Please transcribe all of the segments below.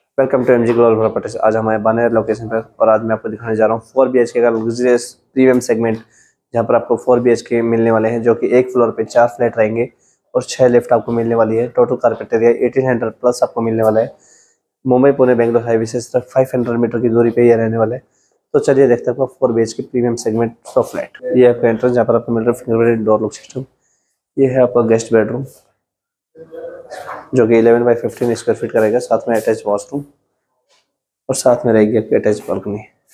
Welcome to MG global properties. आज हमारे Baner location पर और आज मैं आपको दिखाने जा रहा हूँ 4 BHK का लग्जरियस प्रीमियम सेगमेंट, जहाँ पर आपको 4 BHK मिलने वाले हैं, जो कि एक फ्लोर पे 4 फ्लैट रहेंगे और 6 लिफ्ट आपको मिलने वाली है। टोटल कारपेट एरिया 1800 प्लस आपको मिलने वाला है। मुंबई पुणे बेंगलोर हाईवे से सिर्फ 500 मीटर की दूरी पे ये रहने वाले हैं। तो चलिए देखते हैं 4 BHK premium segment of flat. ये आपका एंट्रेंस, जहाँ पर आपको मिल रहा है फिंगरप्रिंट डोर लॉक सिस्टम। ये है आपका गेस्ट बेडरूम, जो कि 11 बाई 15 स्क्वायर फीट का रहेगा। साथ में अटैच वॉशरूम और साथ में रहेगी आपकी अटैच बालकनी।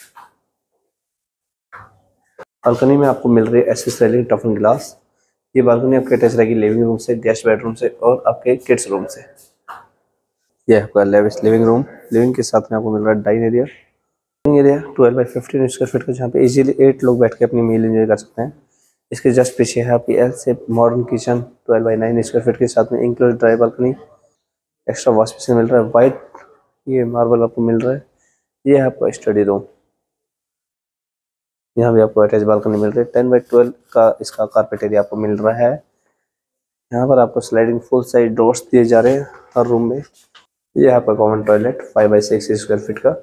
बालकनी में आपको मिल रही है एसएस रेलिंग टफन ग्लास। ये बालकनी आपके अटैच रहेगी लिविंग रूम से, गेस्ट बेडरूम से और आपके किड्स रूम से। यह आपका लिविंग रूम, लिविंग के साथ में आपको मिल रहा है dining area. Dining area 12 by 15 square feet का, जहाँ पे इजीली 8 लोग बैठ के अपनी मील एंजॉय कर सकते हैं। इसके जस्ट पीछे है आपकी एल से modern kitchen 12 by 9 square feet के साथ में include dry balcony. Extra wash basin मिल रहा है वाइट, ये मार्बल आपको मिल रहा है। ये है आपका स्टडी रूम, यहाँ भी आपको अटैच बालकनी मिल रही है। 10 बाई 12 का इसका कारपेट एरिया आपको मिल रहा है। यहाँ पर आपको स्लाइडिंग फुल साइज डोर्स दिए जा रहे हैं हर रूम में। ये आपका common toilet 5 by 6 square feet का,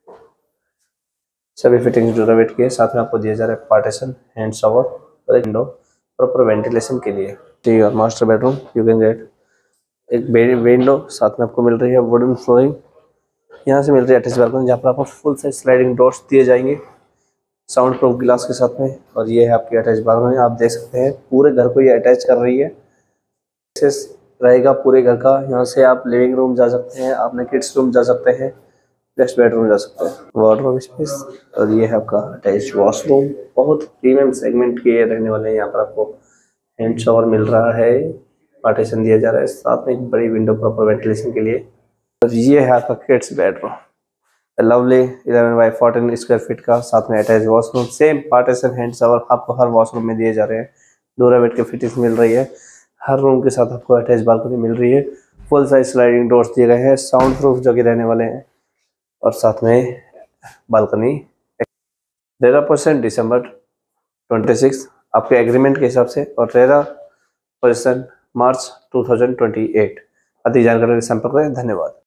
सभी फिटिंग ड्यूरेट किए। साथ में आपको दिया जा रहा है पार्टीशन, हैंड शॉवर और एक विंडो प्रॉपर वेंटिलेशन के लिए। ठीक है, master bedroom you can get एक विंडो, साथ में आपको मिल रही है वुडन फ्लोरिंग। यहाँ से मिल रही है अटैच बालकनी, जहाँ पर आपको फुल साइज स्लाइडिंग डोर्स दिए जाएंगे साउंड प्रूफ गिलास के साथ में। और ये है आपकी अटैच बालकनी, आप देख सकते हैं पूरे घर को ये अटैच कर रही है। एक्सेस रहेगा पूरे घर का। यहाँ से आप लिविंग रूम जा सकते हैं, अपने किड्स रूम जा सकते हैं, गेस्ट बेडरूम जा सकते हैं, वार्डरोब स्पेस। और ये है आपका अटैच वॉशरूम। बहुत प्रीमियम सेगमेंट के रहने वाले हैं। यहाँ पर आपको हैंड शॉवर मिल रहा है, पार्टीशन दिया जा रहा है, साथ में एक बड़ी विंडो प्रॉपर वेंटिलेशन के लिए। और ये है आपका kids bedroom, lovely 11 by 14 square feet का, साथ में attach washroom, same partition hand shower आपको हर वॉशरूम में दिए जा रहे हैं। डोरावेट की फिटिंग मिल रही है। हर रूम के साथ आपको अटैच बालकनी मिल रही है। फुल साइज स्लाइडिंग डोर्स दिए गए हैं, साउंड प्रूफ जो कि रहने वाले हैं। और साथ में बालकनी। 13% दिसंबर 26 आपके एग्रीमेंट के हिसाब से, और 13% मार्च 2028। अधिक जानकारी के लिए संपर्क करें। धन्यवाद।